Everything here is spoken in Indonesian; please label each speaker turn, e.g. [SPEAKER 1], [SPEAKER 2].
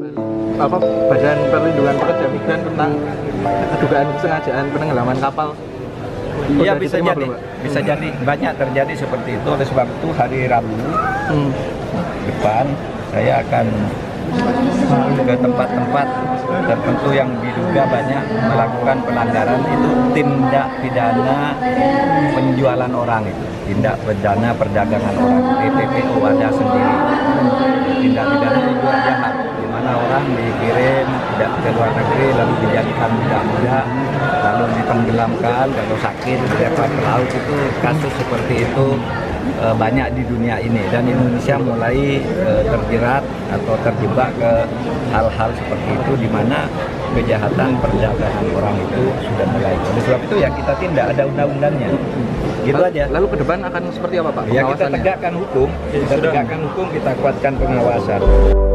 [SPEAKER 1] apa Badan Perlindungan Pekerja Migran tentang dugaan kesengajaan penenggelaman kapal?
[SPEAKER 2] Iya, bisa jadi, belum, bisa jadi banyak terjadi seperti itu. Oleh sebab itu hari Rabu depan saya akan ke tempat-tempat tertentu yang diduga banyak melakukan pelanggaran, itu tindak pidana penjualan orang, itu tindak pidana perdagangan orang. TPPO ada sendiri. Tindak pidana jual jahat, di mana orang dikirim tidak ke luar negeri lalu dijadikan budak-budak, lalu ditenggelamkan, kalau sakit dilempar ke laut. Itu kasus seperti itu banyak di dunia ini, dan Indonesia mulai terjerat atau terjebak ke hal-hal seperti itu, di mana kejahatan perdagangan orang itu sudah mulai. Oleh sebab itu ya kita tindak, ada undang-undangnya. Gitu aja.
[SPEAKER 1] Lalu ke depan akan seperti apa Pak?
[SPEAKER 2] Ya kita tegakkan hukum, kita kuatkan pengawasan.